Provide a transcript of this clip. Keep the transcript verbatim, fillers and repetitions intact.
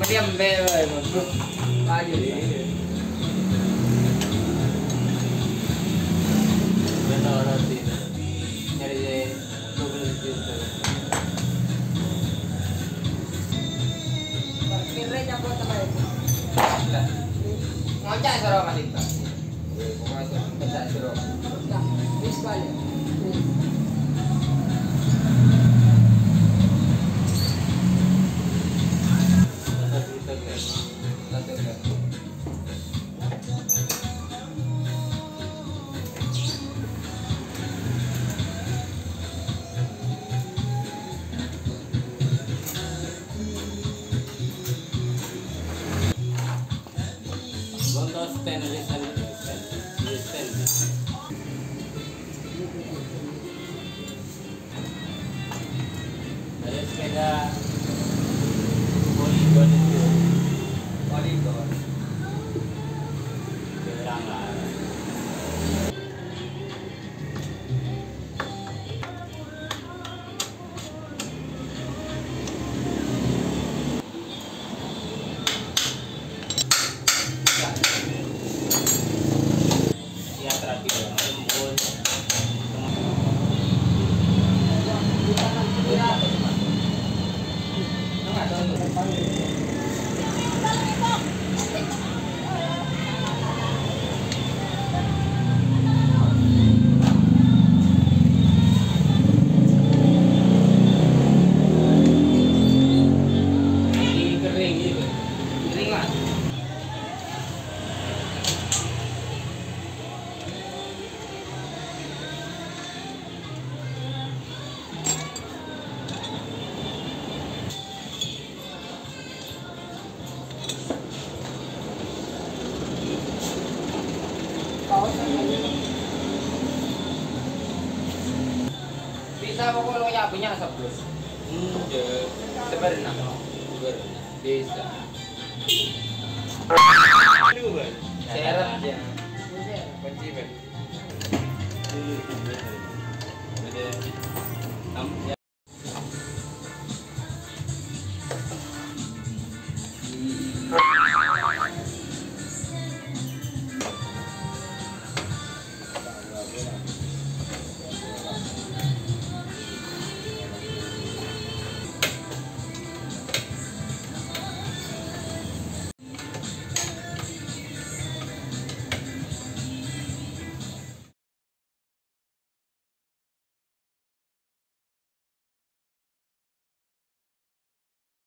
Diam deh, masuk. Ayo deh. Benar nanti. Nyari dua belas juta. Kira-kira buat apa itu? Ngocak suruh Mas Dita. Pokoknya ngocak suruh. Enggak, bis balik. Satu juta kan. Satu kan. Bontos ten listen listen. Ada sepeda Polygon itu. Polygon. Berang lah. Ya terakhir lembut. Ini kering gitu. Kering Mas. Bisa pokoknya punya sebelum. Hmm, je. Sebenarnya. Ber. Bisa. Aduh, Bang. Seret ya. Kunci Ben. Ada. Am, ya